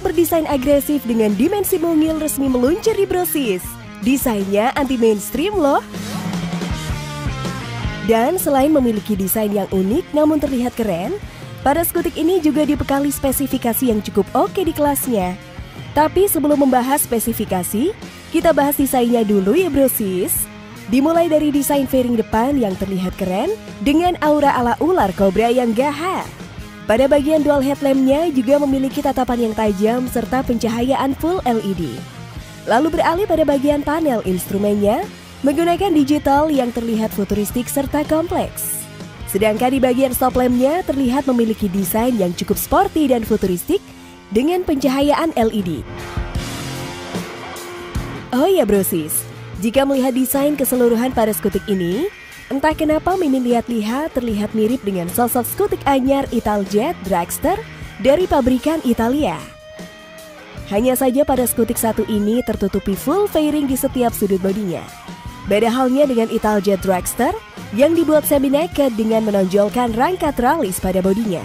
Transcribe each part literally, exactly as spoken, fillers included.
Skutik berdesain agresif dengan dimensi mungil resmi meluncur di Brosis. Desainnya anti-mainstream loh. Dan selain memiliki desain yang unik namun terlihat keren, pada skutik ini juga dibekali spesifikasi yang cukup oke di kelasnya. Tapi sebelum membahas spesifikasi, kita bahas desainnya dulu ya Brosis. Dimulai dari desain fairing depan yang terlihat keren dengan aura ala ular kobra yang gahar. Pada bagian dual headlampnya juga memiliki tatapan yang tajam serta pencahayaan full L E D. Lalu beralih pada bagian panel instrumennya, menggunakan digital yang terlihat futuristik serta kompleks. Sedangkan di bagian stop lampnya terlihat memiliki desain yang cukup sporty dan futuristik dengan pencahayaan L E D. Oh ya Brosis, jika melihat desain keseluruhan pada skutik ini, entah kenapa Mimin lihat-lihat terlihat mirip dengan sosok skutik anyar Italjet Dragster dari pabrikan Italia. Hanya saja pada skutik satu ini tertutupi full fairing di setiap sudut bodinya. Beda halnya dengan Italjet Dragster yang dibuat semi-naked dengan menonjolkan rangka tralis pada bodinya.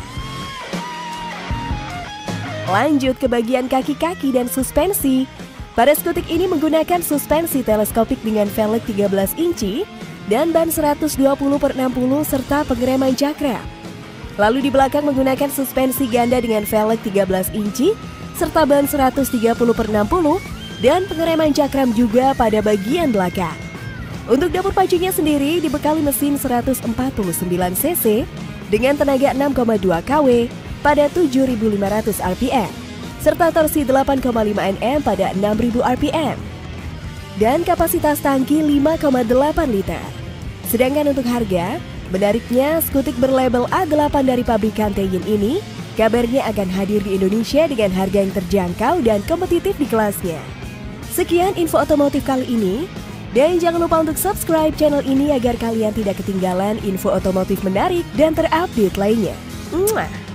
Lanjut ke bagian kaki-kaki dan suspensi. Pada skutik ini menggunakan suspensi teleskopik dengan velg tiga belas inci dan ban seratus dua puluh per enam puluh serta pengereman cakram. Lalu di belakang menggunakan suspensi ganda dengan velg tiga belas inci serta ban seratus tiga puluh per enam puluh dan pengereman cakram juga pada bagian belakang. Untuk dapur pacunya sendiri dibekali mesin seratus empat puluh sembilan cc dengan tenaga enam koma dua kilowatt pada tujuh ribu lima ratus R P M serta torsi delapan koma lima newton meter pada enam ribu R P M. Dan kapasitas tangki lima koma delapan liter. Sedangkan untuk harga, menariknya skutik berlabel A delapan dari pabrikan Teijin ini kabarnya akan hadir di Indonesia dengan harga yang terjangkau dan kompetitif di kelasnya. Sekian info otomotif kali ini, dan jangan lupa untuk subscribe channel ini agar kalian tidak ketinggalan info otomotif menarik dan terupdate lainnya. Mwah!